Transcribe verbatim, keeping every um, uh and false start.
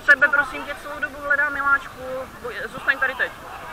tebe prosím tě celou dobu hledám miláčku, zůstaň tady teď.